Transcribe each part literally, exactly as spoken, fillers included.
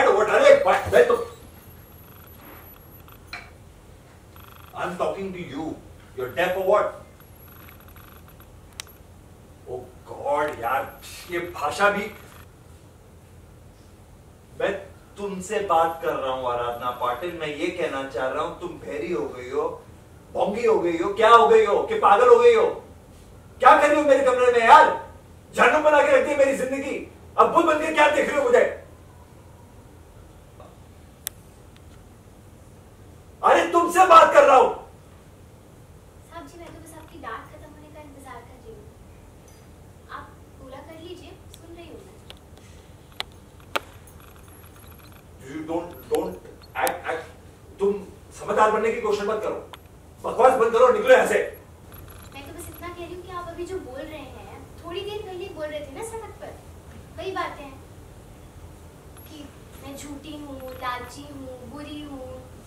mad or what? अरे मैं तो I'm talking to you. You're deaf or what? Oh God यार, ये भाषा भी। मैं तुमसे बात कर रहा हूँ आराधना पाटिल। मैं ये कहना चाह रहा हूँ तुम बहरी हो गई हो, भोंगी हो गई हो, क्या हो गई हो कि पागल हो गई हो? क्या कर रही हो मेरे कमरे में यार? जानू बना के रखती है मेरी जिंदगी। अब भूत बन के क्या देख रही हो मुझे? अरे तुमसे बात कर रहा हूं। साहब जी, मैं तो बस आपकी डांट खत्म होने का इंतजार कर रही हूँ। आप पूरा कर लीजिए, सुन रही हूँ मैं। You don't don't act act तुम समझदार बनने की कोशिश मत करो। बकवास बंद करो, निकलो यहाँ से। मैं तो बस इतना कह रही हूँ कि आप अभी जो बोल रहे हैं, थोड़ी देर पहले बोल रहे थे ना सड़क पर, वही बातें हैं कि मैं झूठी हूँ, लालची हूँ, बुरी हूँ,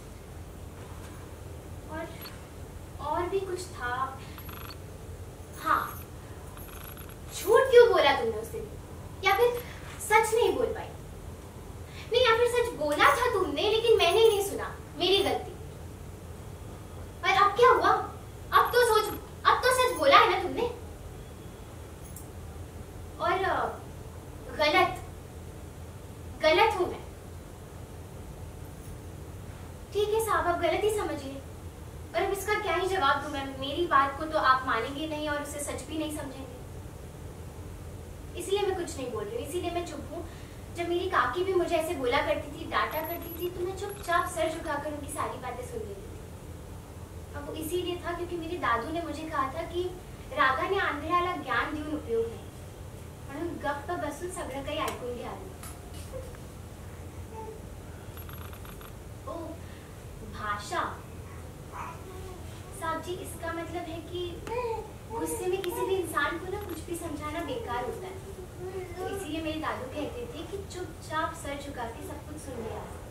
और और भी कुछ था। हाँ, झूठ क्यों बोला तुमने उस दिन? या फिर सच नहीं बोल पाई? नहीं, या फिर सच बोला था तुमने लेकिन मैंने ही नहीं सुना, मेरी गलती। पर अब क्या हुआ? अब तो सोच, अब तो सच बोला है ना तुमने। और गलत गलत हूं मैं। ठीक है साहब, आप गलत ही समझिए। और अब इसका क्या ही जवाब दूं मैं? मेरी बात को तो आप मानेंगे नहीं और उसे सच भी नहीं समझेंगे, इसलिए मैं कुछ नहीं बोल रही हूँ, इसीलिए मैं चुप हूँ। जब मेरी काकी भी मुझे ऐसे बोला करती थी, डांटा करती थी, तो मैं चुपचाप सर झुकाकर उनकी सारी बातें सुन लेती थी। अब वो इसीलिए था क्योंकि मेरे दादू ने मुझे कहा था की रागाने आंध्राला ज्ञान देऊन उपयोग नाही, म्हणून गप्प बसून सगळं काही ऐकून घ्यावं। ओ भाषा साहब जी, इसका मतलब है कि गुस्से में किसी भी इंसान को ना कुछ भी समझाना बेकार होता है। तो इसीलिए मेरे दादू कहते थे कि चुपचाप सर झुका के सब कुछ सुन लिया।